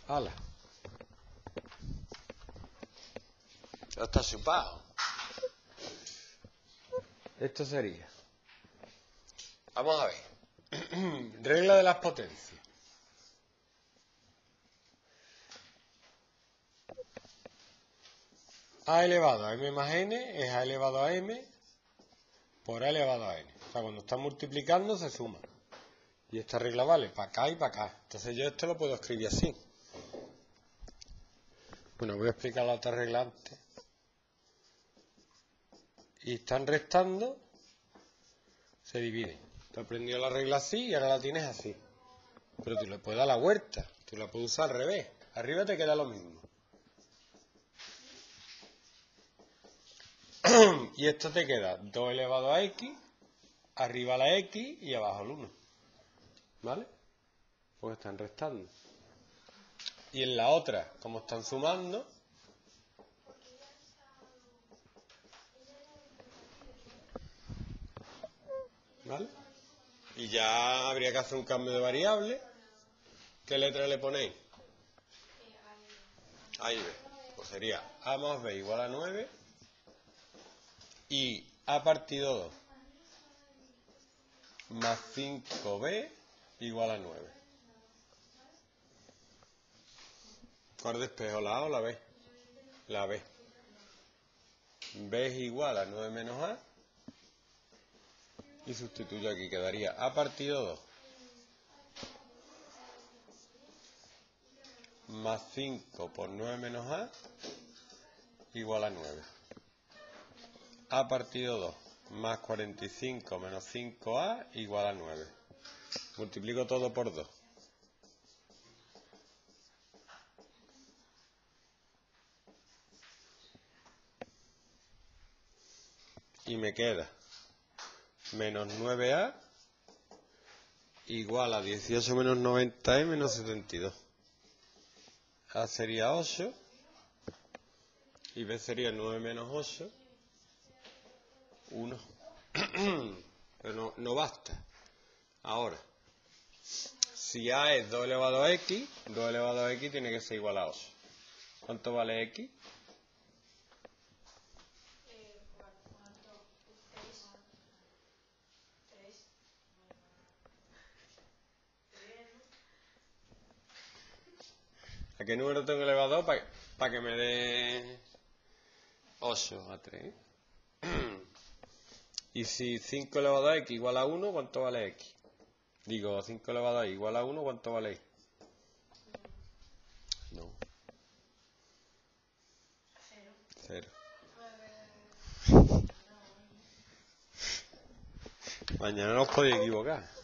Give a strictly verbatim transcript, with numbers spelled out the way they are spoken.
Hala. Ya está chupado. Esto sería. Vamos a ver. Regla de las potencias. A elevado a m más n es a elevado a m por a elevado a n. O sea, cuando están multiplicando se suma. Y esta regla vale para acá y para acá. Entonces yo esto lo puedo escribir así. Bueno, voy a explicar la otra regla antes. Y están restando, se dividen. Te has aprendido la regla así y ahora la tienes así. Pero tú le puedes dar la vuelta. Tú la puedes usar al revés. Arriba te queda lo mismo. Y esto te queda dos elevado a x, arriba la x y abajo el uno. ¿Vale? Porque están restando. Y en la otra, como están sumando, ¿vale? Y ya habría que hacer un cambio de variable. ¿Qué letra le ponéis? A y b. Pues sería a más b igual a nueve y a partido dos más cinco b igual a nueve. ¿Cuál despejo, la A o la B? La B. B es igual a nueve menos A. Y sustituyo aquí, quedaría a partido dos más cinco por nueve menos A igual a nueve. A partido dos más cuarenta y cinco menos cinco A igual a nueve. Multiplico todo por dos. Y me queda menos nueve A igual a dieciocho menos noventa E menos setenta y dos. A sería ocho y B sería nueve menos ocho, uno. Pero no, no basta. Ahora, si A es dos elevado a x, dos elevado a x tiene que ser igual a ocho. ¿Cuánto vale x? ¿A qué número tengo elevado para pa que me dé ocho a tres? Y si cinco elevado a x igual a uno, ¿cuánto vale x? Digo, cinco elevado a y igual a uno, ¿cuánto vale y? No. Cero. Mañana no os podéis equivocar.